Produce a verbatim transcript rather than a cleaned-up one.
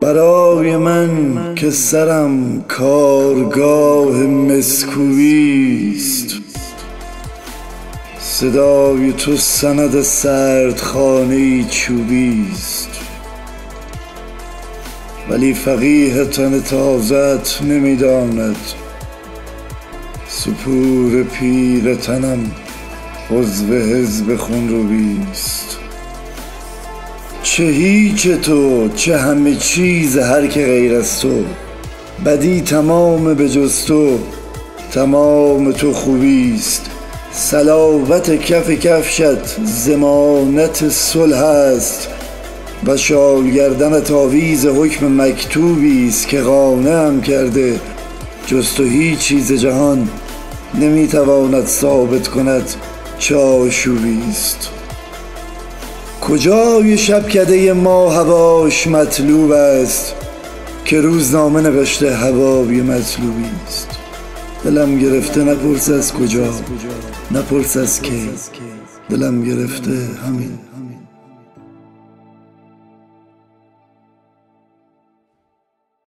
برای من که سرم کارگاه مسکویست، صدای تو سند سردخانه چوبیست. ولی فقیه تن تازت نمیداند سپور پیر تنم عضو حزب خونرویست. چه هیچ تو، چه همه چیز هر که غیر از تو، بدی تمام به جز تو، تمام تو خوبیست. صلابت کف کفشت ضمانت صلح است و شال گردنت آویز حکم مکتوبیست که قانعم کرده جز تو هیچ چیز جهان نمیتواند ثابت کند چه آشوبیست. کجای شبکده ما هواش مطلوب است که روزنامه نوشته هوای مطلوبیست. دلم گرفته نپرس از کجا، نپرس از کی، دلم گرفته همین.